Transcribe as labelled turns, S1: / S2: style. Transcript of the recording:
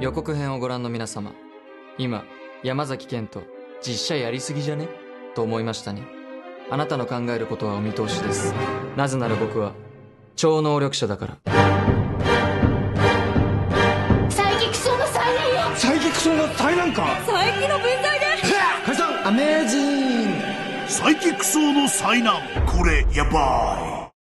S1: 予告編をご覧の皆様、今山崎賢人実写やりすぎじゃねと思いましたね。あなたの考えることはお見通しです。なぜなら僕は超能力者だから。
S2: サイキクソの災難よ。
S3: サイキクソの災難か。
S2: 佐伯の分際で
S3: 解散アメージング。
S4: サイキクソーの災難、これやばい。